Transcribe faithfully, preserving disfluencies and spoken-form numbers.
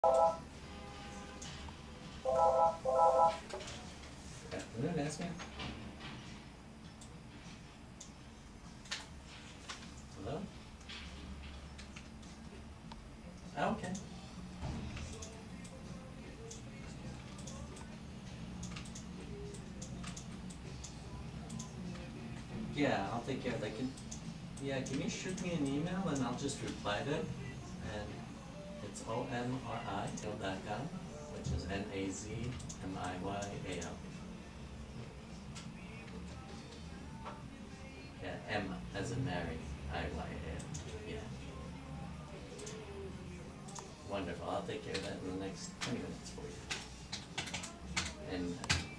Afternoon, ask me. Hello? Okay. Yeah, I'll take care of that. Can, yeah, can you shoot me an email and I'll just reply to it? And it's O M R I dot com, which is N A Z M I Y A L. Yeah, M as in Mary, I Y A L. Yeah. Wonderful. I'll take care of that in the next twenty minutes for you. And